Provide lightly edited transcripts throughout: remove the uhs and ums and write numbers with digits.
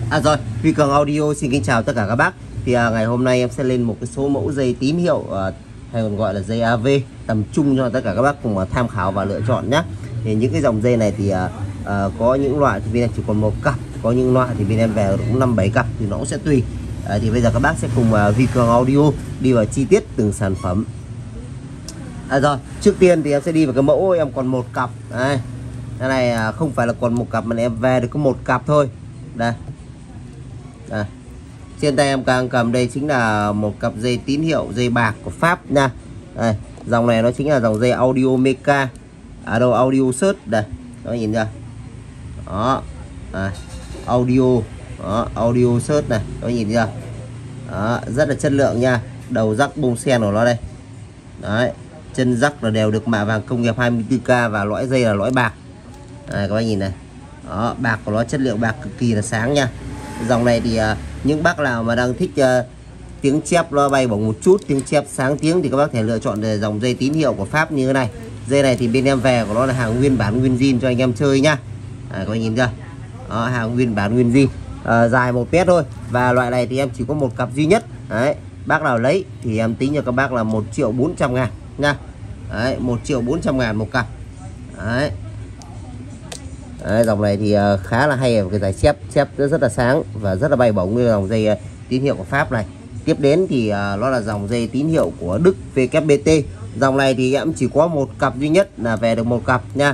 Rồi, Huy Cường Audio xin kính chào tất cả các bác. Thì ngày hôm nay em sẽ lên một cái số mẫu dây tín hiệu hay còn gọi là dây AV tầm trung cho tất cả các bác cùng tham khảo và lựa chọn nhé. Thì những cái dòng dây này thì có những loại thì bên em chỉ còn một cặp, có những loại thì bên em về cũng 5-7 cặp thì nó cũng sẽ tùy. Thì bây giờ các bác sẽ cùng Huy Cường Audio đi vào chi tiết từng sản phẩm. Rồi, trước tiên thì em sẽ đi vào cái mẫu em còn một cặp. Đây, cái này không phải là còn một cặp mà em về được có một cặp thôi. Đây. Đây. Trên tay em đang cầm đây chính là một cặp dây tín hiệu dây bạc của Pháp nha. Đây, dòng này nó chính là dòng dây audio Meca ở đâu audio search đây, các bạn nhìn chưa? Đó. Audio đó, audio search này, các bạn nhìn chưa? Đó, rất là chất lượng nha. Đầu rắc bông sen của nó đây. Đấy, chân rắc là đều được mạ vàng công nghiệp 24K và lõi dây là lõi bạc. Đây, các bạn nhìn này. Đó, bạc của nó chất lượng bạc cực kỳ là sáng nha. Dòng này thì những bác nào mà đang thích tiếng chép nó bay bổng một chút, tiếng chép sáng tiếng thì các bác thể lựa chọn dòng dây tín hiệu của Pháp như thế này. Dây này thì bên em về của nó là hàng nguyên bản nguyên zin cho anh em chơi nhá. Các bạn nhìn chưa? Đó, hàng nguyên bản nguyên zin, dài 1 mét thôi. Và loại này thì em chỉ có một cặp duy nhất. Đấy, bác nào lấy thì em tính cho các bác là 1.400.000 nha. Đấy, 1.400.000 một cặp. Đấy. Đấy, dòng này thì khá là hay ở cái giải chép rất là sáng và rất là bay bổng như dòng dây tín hiệu của Pháp này. Tiếp đến thì nó là dòng dây tín hiệu của Đức WBT. Dòng này thì em chỉ có một cặp duy nhất là về được một cặp nha.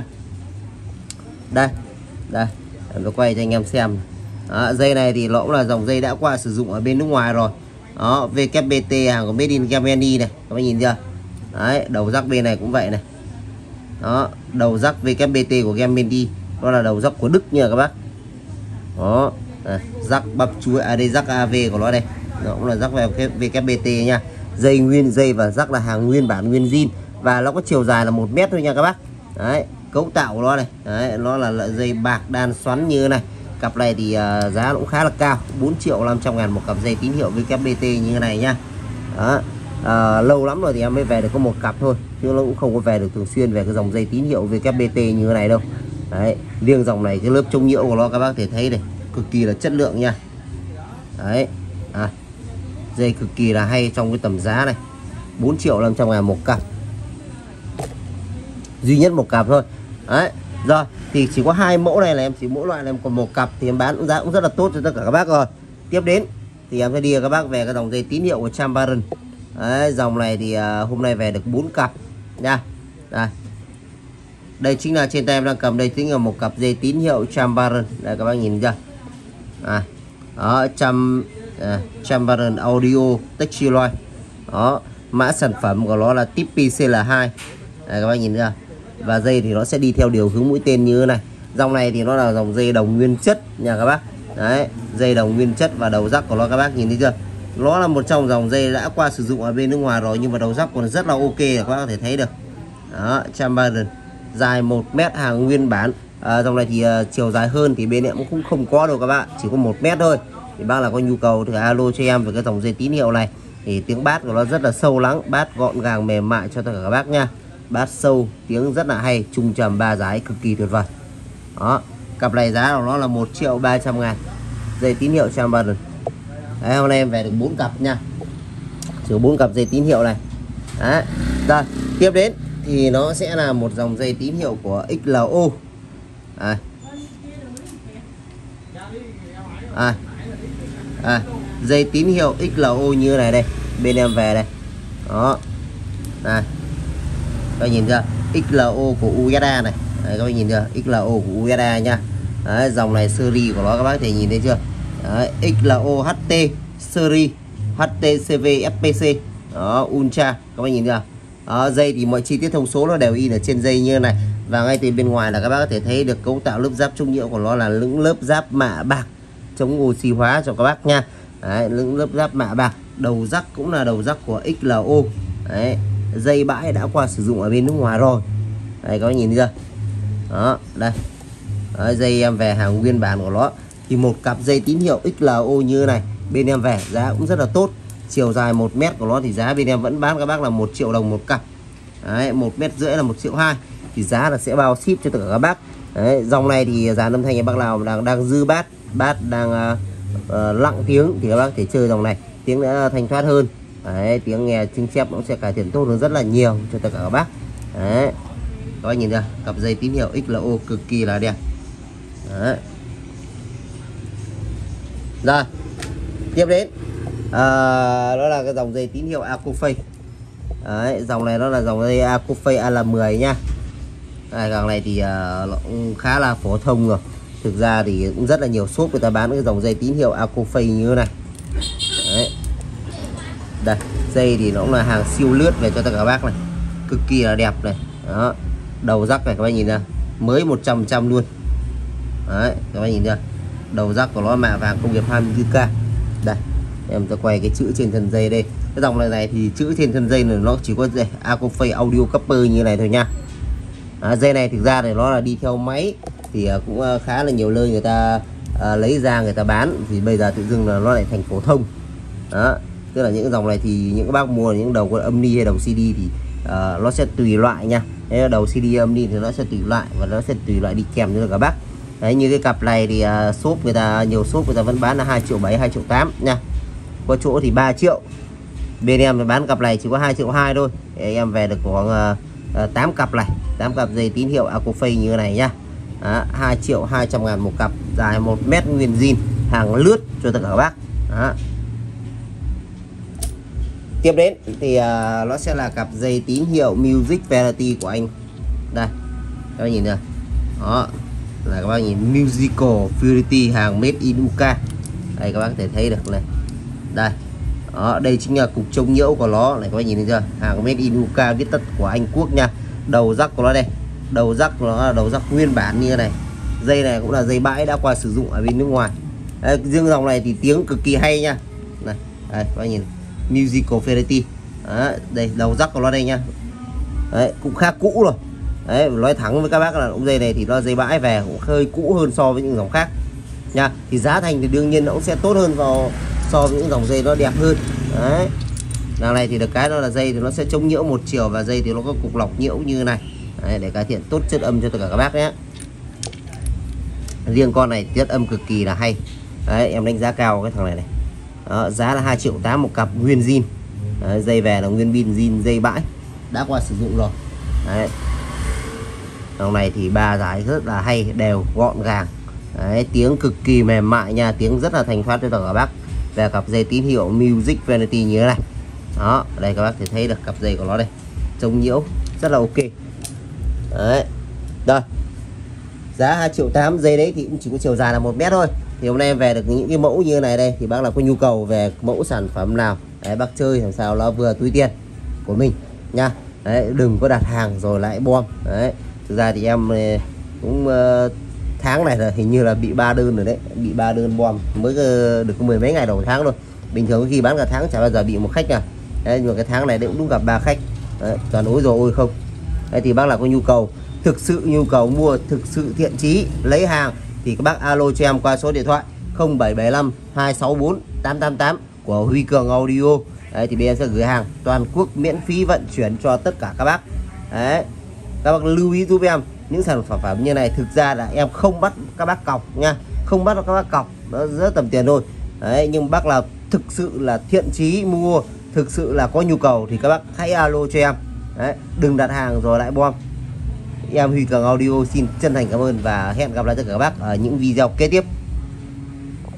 Đây, đây, em quay cho anh em xem. Đó, dây này thì nó cũng là dòng dây đã qua sử dụng ở bên nước ngoài rồi. Đó, WBT hàng của Made in Germany này, các bạn nhìn chưa? Đấy, đầu rắc bên này cũng vậy này. Đó, đầu rắc WBT của Germany. Đó là đầu rắc của Đức nha các bác. Đó, rắc bắp chuối, đây rắc AV của nó đây. Nó cũng là rắc WBT nha. Dây nguyên dây và rắc là hàng nguyên bản nguyên zin và nó có chiều dài là 1 mét thôi nha các bác. Đấy, cấu tạo của nó này. Đấy, nó là dây bạc đan xoắn như thế này. Cặp này thì giá cũng khá là cao, 4.500.000 một cặp dây tín hiệu WBT như thế này nha. Đó. Lâu lắm rồi thì em mới về được có một cặp thôi, chứ nó cũng không có về được thường xuyên về cái dòng dây tín hiệu WBT như thế này đâu. Đấy, riêng dòng này cái lớp chống nhiễu của nó các bác thể thấy này, cực kỳ là chất lượng nha. Đấy, dây cực kỳ là hay trong cái tầm giá này, 4.500.000 một cặp, duy nhất một cặp thôi. Đấy, rồi thì chỉ có hai mẫu này là em chỉ mỗi loại là em còn một cặp thì em bán cũng giá cũng rất là tốt cho tất cả các bác rồi. Tiếp đến thì em sẽ đi các bác về cái dòng dây tín hiệu của Chambaran. Đấy, dòng này thì hôm nay về được 4 cặp nha. Đây. Đây chính là trên tay em đang cầm đây chính là một cặp dây tín hiệu Chambaran. Đây các bác nhìn chưa? Đó, Chambaran Audio Textiloid. Đó, mã sản phẩm của nó là tip PCL2. Đây các bác nhìn chưa? Và dây thì nó sẽ đi theo điều hướng mũi tên như thế này. Dòng này thì nó là dòng dây đồng nguyên chất nha các bác. Đấy, dây đồng nguyên chất và đầu rắc của nó các bác nhìn thấy chưa? Nó là một trong dòng dây đã qua sử dụng ở bên nước ngoài rồi nhưng mà đầu rắc còn rất là ok, các bác có thể thấy được. Đó, Chambaran dài 1 mét hàng nguyên bản. Dòng này thì chiều dài hơn thì bên em cũng không có đâu các bạn, chỉ có 1 mét thôi. Thì bác là có nhu cầu thì alo cho em về cái dòng dây tín hiệu này. Thì tiếng bát của nó rất là sâu lắng, bát gọn gàng mềm mại cho tất cả các bác nha. Bát sâu, tiếng rất là hay, trung trầm 3 dái cực kỳ tuyệt vời. Đó, cặp này giá của nó là 1.300.000 dây tín hiệu Chambaran. Đấy, hôm nay em về được 4 cặp nha, chỉ 4 cặp dây tín hiệu này. Đấy, rồi tiếp đến thì nó sẽ là một dòng dây tín hiệu của XLO. Dây tín hiệu XLO như này đây, bên em về đây. Đó, này, các bạn nhìn chưa? XLO của USA này. Đấy, các bạn nhìn chưa? XLO của USA nha. Đấy, dòng này series của nó các bác thể nhìn thấy chưa? Đấy, XLO HT series HTCV FPC. Đó, Ultra, các bạn nhìn chưa? Đó, dây thì mọi chi tiết thông số nó đều in ở trên dây như này. Và ngay từ bên ngoài là các bác có thể thấy được cấu tạo lớp giáp chống nhiễu của nó là những lớp giáp mạ bạc chống oxy hóa cho các bác nha. Đấy, những lớp giáp mạ bạc. Đầu rắc cũng là đầu rắc của XLO. Đấy, dây bãi đã qua sử dụng ở bên nước ngoài rồi. Đây các bác nhìn chưa? Đó, đây. Đấy, dây em về hàng nguyên bản của nó. Thì một cặp dây tín hiệu XLO như thế này bên em về giá cũng rất là tốt. Chiều dài 1 mét của nó thì giá bên em vẫn bán các bác là 1 triệu đồng một cặp. Đấy, 1,5 mét là 1,2 triệu. Thì giá là sẽ bao ship cho tất cả các bác. Đấy, dòng này thì dàn âm thanh bác nào đang dư bát đang lặng tiếng thì các bác thể chơi dòng này, tiếng đã thanh thoát hơn. Đấy, tiếng nghe chính chép nó sẽ cải thiện tốt hơn rất là nhiều cho tất cả các bác. Đấy, các bác nhìn ra cặp dây tín hiệu XLO cực kỳ là đẹp. Đấy. Rồi tiếp đến đó là cái dòng dây tín hiệu Acophase. Đấy, dòng này nó là dòng dây Acophase AL10 nhá. Dòng này thì nó cũng khá là phổ thông rồi. Thực ra thì cũng rất là nhiều shop người ta bán cái dòng dây tín hiệu Acophase như thế này. Đấy. Đây, dây thì nó cũng là hàng siêu lướt về cho tất cả các bác này, cực kỳ là đẹp này. Đó, đầu rắc này các bác nhìn ra mới 100% luôn. Đấy, các bác nhìn ra đầu rắc của nó mạ vàng công nghiệp 24K. Đây, em sẽ quay cái chữ trên thân dây đây. Cái dòng này thì chữ trên thân dây này nó chỉ có dây Acophase Audio Coupler như này thôi nha. Dây này thực ra thì nó là đi theo máy thì cũng khá là nhiều nơi người ta lấy ra người ta bán, thì bây giờ tự dưng là nó lại thành phổ thông. Đó, tức là những cái dòng này thì những các bác mua những đầu con âm ni hay đầu CD thì nó sẽ tùy loại nha. Đấy, đầu CD âm ni thì nó sẽ tùy loại và nó sẽ tùy loại đi kèm cho các bác. Đấy, như cái cặp này thì shop người ta, nhiều shop người ta vẫn bán là 2,7 triệu, 2,8 triệu nha. Có chỗ thì 3 triệu. Bên em thì bán cặp này chỉ có 2,2 triệu thôi. Để em về được khoảng 8 cặp này, 8 cặp dây tín hiệu Acophase như thế này nhá. 2.200.000 một cặp, dài 1 mét nguyên zin, hàng lướt cho tất cả các bác. Đó. Tiếp đến thì nó sẽ là cặp dây tín hiệu Music Variety của anh. Đây, các bác nhìn nè. Đó, là các bác nhìn Musical Variety hàng made in UK. Đây các bác có thể thấy được này. Đây. Đó, đây chính là cục chống nhiễu của nó này, các bác nhìn thấy chưa? Hàng made in UK, viết tắt của Anh Quốc nha. Đầu rắc của nó đây. Đầu rắc của nó là đầu rắc nguyên bản như thế này. Dây này cũng là dây bãi đã qua sử dụng ở bên nước ngoài. Đấy, riêng dòng này thì tiếng cực kỳ hay nha. Này, đây các bác nhìn Musical Variety. Đấy, đây đầu rắc của nó đây nha. Đấy, cũng khá cũ rồi. Đấy, nói thẳng với các bác là dây này thì nó dây bãi về cũng hơi cũ hơn so với những dòng khác nha. Thì giá thành thì đương nhiên nó cũng sẽ tốt hơn vào so với những dòng dây nó đẹp hơn. Đấy, đằng này thì được cái đó là dây thì nó sẽ chống nhiễu một chiều và dây thì nó có cục lọc nhiễu như này. Đấy, để cải thiện tốt chất âm cho tất cả các bác nhé. Riêng con này chất âm cực kỳ là hay. Đấy, em đánh giá cao cái thằng này này. Đó, giá là 2,8 triệu một cặp nguyên zin. Đấy, dây về là nguyên pin zin, dây bãi đã qua sử dụng rồi. Đấy, dòng này thì ba giải rất là hay, đều gọn gàng. Đấy, tiếng cực kỳ mềm mại nha, tiếng rất là thanh thoát cho tất cả các bác. Về cặp dây tín hiệu Music Vanity như thế này. Đó, ở đây các bác thể thấy được cặp dây của nó đây, chống nhiễu rất là ok. Đấy, đây giá 2,8 triệu, dây đấy thì cũng chỉ có chiều dài là 1 mét thôi. Thì hôm nay em về được những cái mẫu như thế này đây, thì bác nào có nhu cầu về mẫu sản phẩm nào đấy, bác chơi làm sao nó vừa túi tiền của mình nha. Đấy, đừng có đặt hàng rồi lại bom. Đấy, thực ra thì em cũng tháng này là hình như là bị 3 đơn rồi đấy, bị 3 đơn bom mới được có 10 mấy ngày đầu tháng thôi. Bình thường khi bán cả tháng chả bao giờ bị một khách nào. Đấy, nhưng mà cái tháng này cũng đúng gặp 3 khách. Đấy, toàn ối rồi ôi không. Đấy, thì bác nào có nhu cầu, thực sự nhu cầu mua, thực sự thiện chí lấy hàng thì các bác alo cho em qua số điện thoại 0775 264 888 của Huy Cường Audio. Đấy, thì bên em sẽ gửi hàng toàn quốc miễn phí vận chuyển cho tất cả các bác. Đấy, các bác lưu ý giúp em, những sản phẩm như này thực ra là em không bắt các bác cọc nha, không bắt các bác cọc, nó rất tầm tiền thôi. Đấy, nhưng bác là thực sự là thiện chí mua, thực sự là có nhu cầu thì các bác hãy alo cho em. Đấy, đừng đặt hàng rồi lại bom. Em Huy Cường Audio xin chân thành cảm ơn và hẹn gặp lại tất cả các bác ở những video kế tiếp.